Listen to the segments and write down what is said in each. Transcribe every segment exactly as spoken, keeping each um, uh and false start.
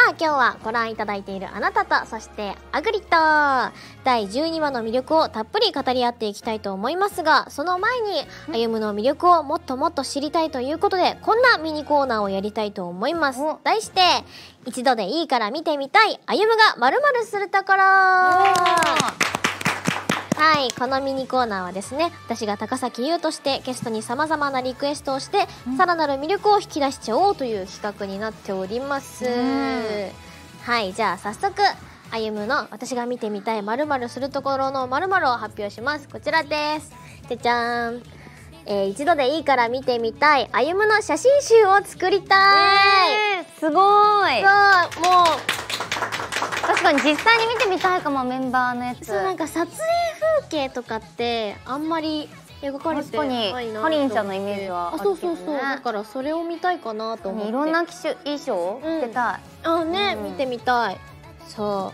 あ今日はご覧いただいているあなたと、そしてアグリットだいじゅうにわの魅力をたっぷり語り合っていきたいと思いますが、その前に歩夢の魅力をもっともっと知りたいということで、こんなミニコーナーをやりたいと思います。題して一度でいいから見てみたい歩夢が〇〇するところ。はい、このミニコーナーはですね、私が高崎優としてゲストにさまざまなリクエストをして、うん、さらなる魅力を引き出しちゃおうという企画になっております。はい、じゃあ早速歩夢の私が見てみたい〇〇するところの〇〇を発表します。こちらです。じゃじゃーん、えー、一度でいいから見てみたい歩夢の写真集を作りたい、 えー、すごーい。 そう、もう確かに実際に見てみたいかも、メンバーのやつ。 そう、なんか撮影風景とかってあんまり描かれてないな。 かりんちゃんのイメージはあるけどね。 そうそうそう、だからそれを見たいかなと思って。 いろんな機種衣装着てたい。 あね、見てみたい。そう、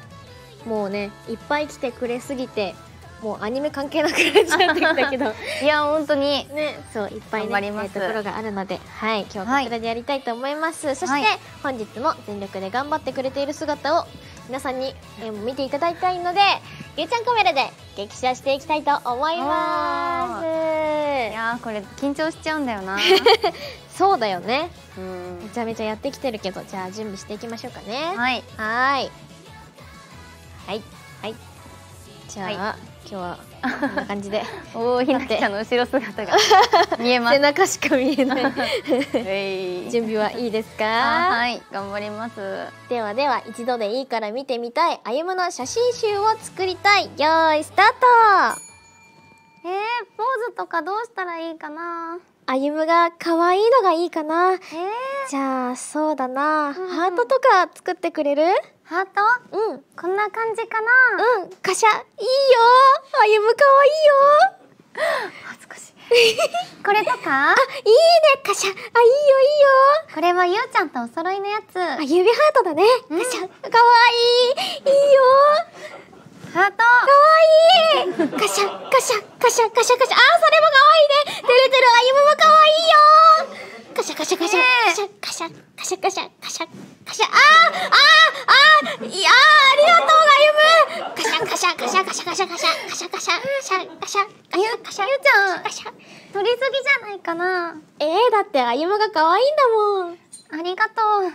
もうね、いっぱい来てくれすぎてもうアニメ関係なくなっちゃってきたけどいや本当にね、そういっぱいね、えところがあるので、はい、今日はこちらでやりたいと思います。そして本日も全力で頑張ってくれている姿を皆さんに、えー、見ていただきたいので、ゆうちゃんカメラで激写していきたいと思います。 いやー、これ緊張しちゃうんだよなそうだよね、 うん、 めちゃめちゃやってきてるけど、じゃあ準備していきましょうかね。 はいはいはいはい、じゃあ、はい、今日はこんな感じでおお、ひなちゃんの後ろ姿が見えます。 背中しか見えない準備はいいですか？ はい、頑張ります。 ではでは、一度でいいから見てみたい歩夢の写真集を作りたい。よーいスタート。 えー、ポーズとかどうしたらいいかな。 歩夢が可愛いのがいいかな。えー、じゃあそうだな、うん、ハートとか作ってくれる？ ハート？うん、こんな感じかな。 うん、カシャ、いいよ、歩夢可愛いよ恥ずかしいこれとか？ あ、いいね、カシャ、あ、いいよいいよ。 これはゆうちゃんとお揃いのやつ。 あ、指ハートだね、うん、カシャ、可愛いい、いいよ。 ハート、 可愛いい。カシャカシャカシャカシャカシャ、あー、それも可愛いね。てるてる、歩夢も可愛いよ。カシャカシャカシャカシャカシャカシャカシャカシャカシャ、あーあーあー、いやー、ありがとう歩夢。カシャカシャカシャカシャカシャカシャカシャカシャカシャカシャカシャカシャ、 ゆうちゃんカシャ取りすぎじゃないかな。 えー、だって歩夢が可愛いんだもん。 ありがとう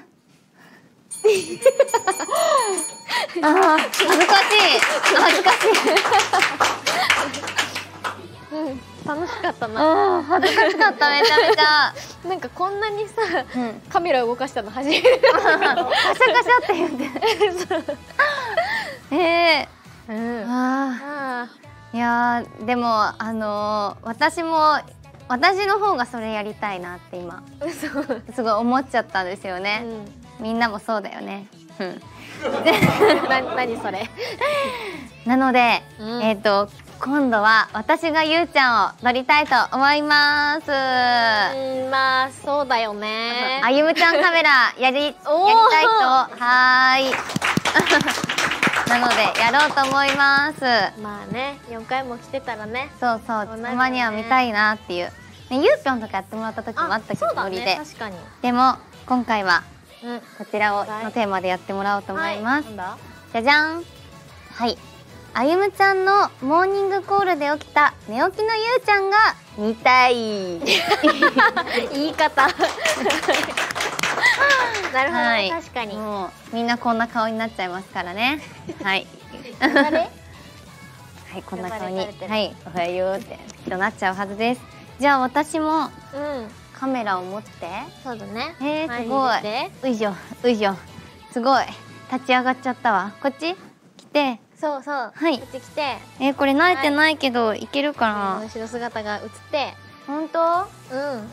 あー、恥ずかしい恥ずかしいうん楽しかったな。 恥ずかしかった、めちゃめちゃなんかこんなにさ、うん、カメラ動かしたの初めてカシャカシャって言ってえー、うん、あー、いやー、でもあのー、私も私の方がそれやりたいなって今すごい思っちゃったんですよね、うん、みんなもそうだよね、うん、 な何それなので、うん、えっと今度は私がゆうちゃんを撮りたいと思います。 うん、まあそうだよね。 歩夢ちゃんカメラやりやりたいとはーいなのでやろうと思います。 まあね、よんかいも来てたらね。 そうそう、たまには見たいなっていう、ね、ゆうぴょんとかやってもらった時もあったけど、ノリで。確かに。でも今回はこちらをのテーマでやってもらおうと思います。はい、じゃじゃん。はい、歩夢ちゃんのモーニングコールで起きた寝起きのゆうちゃんが見たい言い方なるほど、はい、確かにもうみんなこんな顔になっちゃいますからねはいはい、こんな顔に、はい、おはようってきっとなっちゃうはずです。じゃあ私も、うん、カメラを持って、 そうだね、 えー、すごい、ういしょういしょ、すごい立ち上がっちゃったわ。こっち来て、 そうそう、はい、こっち来て、 えー、これ慣れてないけど、はい、いけるかな。 後ろ姿が映って、 本当？ うん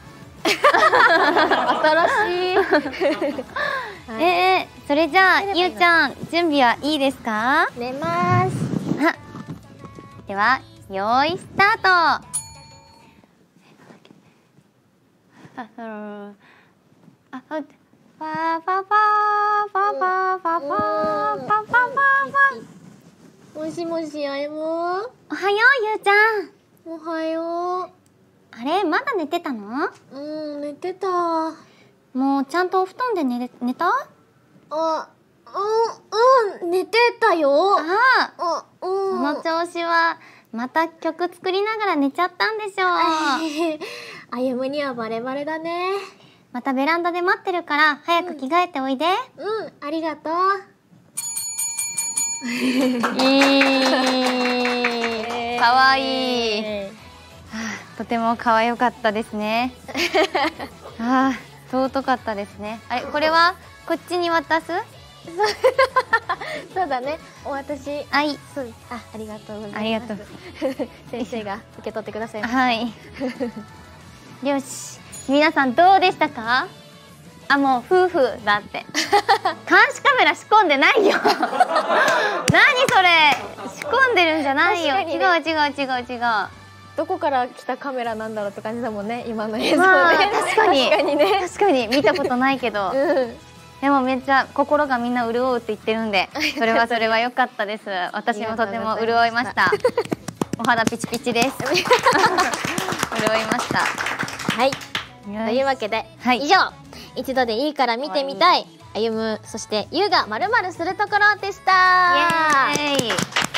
新しいはい、えー、それじゃあゆうちゃん準備はいいですか？ 寝ます。 あ、ではよーいスタート。あ、あ、あ、ファーファーファーファーファーファーファーファーファーファー。 もしもし、あやも。おはよう、ゆうちゃん。 おはよう。 あれ、まだ寝てたの？ うん、寝てた。 もうちゃんとお布団で寝れ、寝た？ ああ、うん、うん、寝てたよ。 ああ、うん、その調子はまた曲作りながら寝ちゃったんでしょう。 歩夢にはバレバレだね。 またベランダで待ってるから早く着替えておいで。 うん、うん、ありがとう。 いい、かわいい、はあ、とても可愛かったですね。ああ、尊かったですね。あれ、これはこっちに渡す？ そうだね。お渡し。 はい。 そう、あ、ありがとうございます。 ありがとう。 先生が受け取ってくださいました。 はい。よし、皆さんどうでしたか？あ、もう夫婦だって。監視カメラ仕込んでないよ。何それ？仕込んでるんじゃないよ。ね、違う違う違う違う。 どこから来たカメラなんだろうって感じだもんね、今の映像で。 まあ、確かに。 確かにね。 確かに見たことないけど。うん、でもめっちゃ心がみんな潤うって言ってるんで、それはそれは良かったです。私もとても潤いました。お肌ピチピチです。潤いました。 はい。というわけで、はい、以上一度でいいから見てみたい歩夢、そして優がまるまるするところでした。 イエーイ。